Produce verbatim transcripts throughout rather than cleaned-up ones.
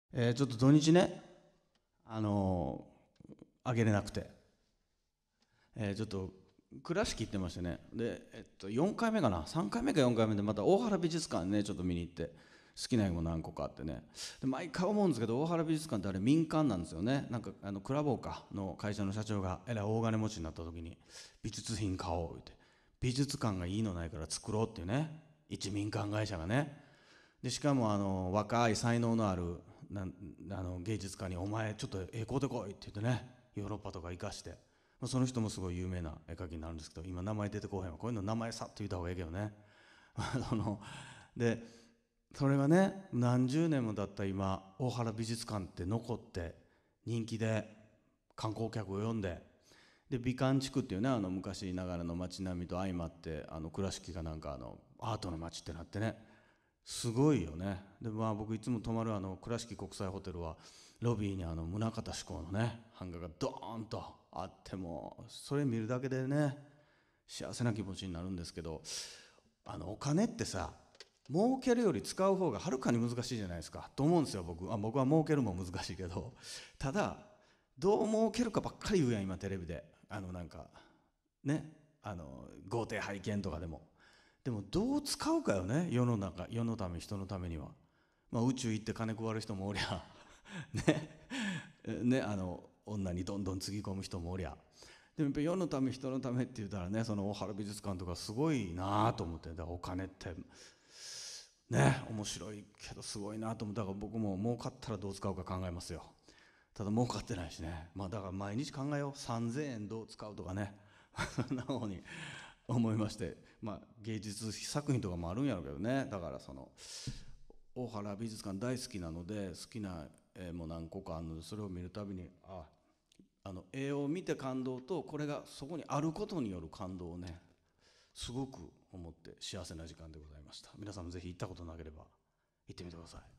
えー、ちょっと土日ね、あのー、あげれなくて、えー、ちょっと倉敷行ってましてね。で、えっと、よんかいめかな、さんかいめかよんかいめでまた大原美術館ねちょっと見に行って、好きな絵も何個かあってね。で毎回思うんですけど、大原美術館ってあれ民間なんですよね。なんかあのクラボーかの会社の社長がえらい大金持ちになった時に美術品買おうって、美術館がいいのないから作ろうっていうね、一民間会社がね。でしかもあの若い才能のあるなあの芸術家に「お前ちょっと絵買うてこい」って言ってね、ヨーロッパとか行かして、その人もすごい有名な絵描きになるんですけど、今名前出てこへんわ。こういうの名前さっと言った方がいいけどね。そのでそれがね、何十年も経った今大原美術館って残って人気で観光客を呼んで、で美観地区っていうね、あの昔ながらの街並みと相まって、あの倉敷がなんかあのアートの街ってなってね、すごいよね。でまあ僕いつも泊まるあの倉敷国際ホテルはロビーにあの宗像志功のね版画がドーンとあって、もそれ見るだけでね幸せな気持ちになるんですけど、あのお金ってさ、儲けるより使う方がはるかに難しいじゃないですかと思うんですよ。僕あ僕は儲けるも難しいけど、ただどう儲けるかばっかり言うやん今テレビで。あのなんかね、あの豪邸拝見とかでも。でもどう使うかよね、世の中、世のため人のためには。まあ、宇宙行って金配る人もおりゃねね、あの女にどんどんつぎ込む人もおりゃ。でもやっぱ世のため人のためって言ったらね、その大原美術館とかすごいなと思って。だからお金ってね面白いけどすごいなと思って、だから僕も儲かったらどう使うか考えますよ。ただ儲かってないしね。まあだから毎日考えよう。さんぜんえんどう使うとかねそんな方に思いまして、まあ芸術作品とかもあるんやろうけどね。だからその大原美術館大好きなので、好きな絵も何個かあるので、それを見るたびにああの絵を見て感動と、これがそこにあることによる感動をねすごく思って幸せな時間でございました。皆さんもぜひ行ったことなければ行ってみてください。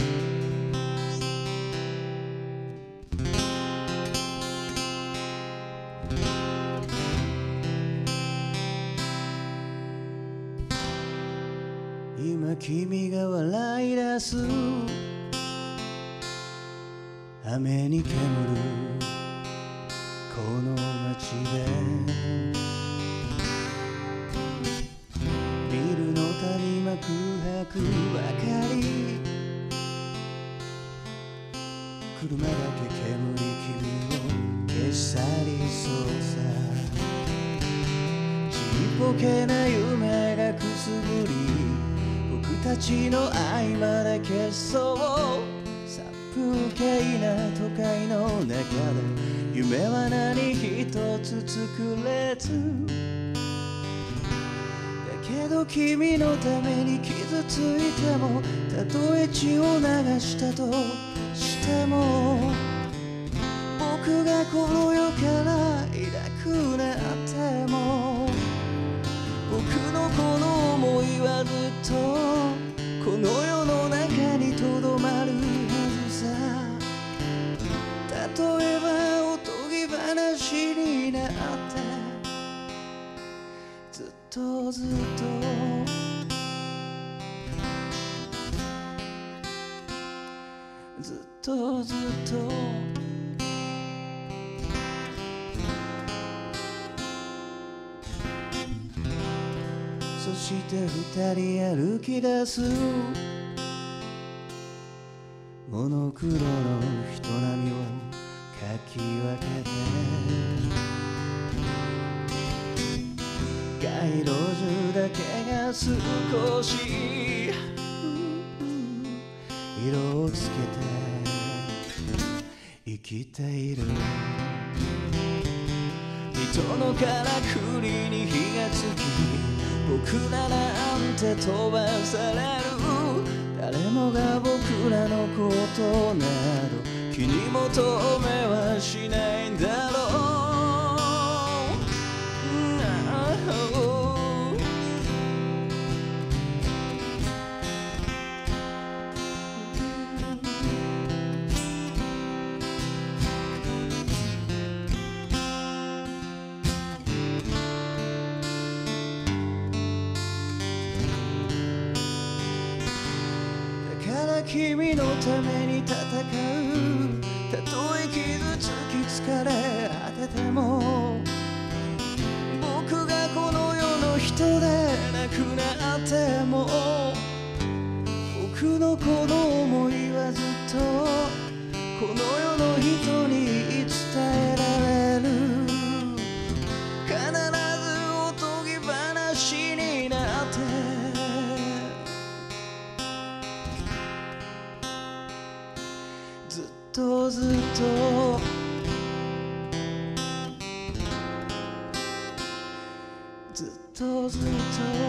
今君が笑い出す雨に煙るこの街で、ビルの谷間空白ばかり、車だけ煙君を消し去りそうさ、ちっぽけな夢がくすぶり、僕たちの合間で消そう。殺風景な都会の中で夢は何一つ作れず、だけど君のために傷ついても、たとえ血を流したとしても、僕がこの世からいなくなっても、僕のこの想いはずっとこの世の中にとどまるはずさ。例えばおとぎ話になってずっとずっとずっとずっとそして二人歩き出す、モノクロの人波をかき分けて、街路樹だけが少し色をつけて生きている。人のからくりに火がつき、僕らなんて飛ばされる。誰もが僕らのことなど気にも留めはしないんだろう。君のために戦とずっとずっとずっと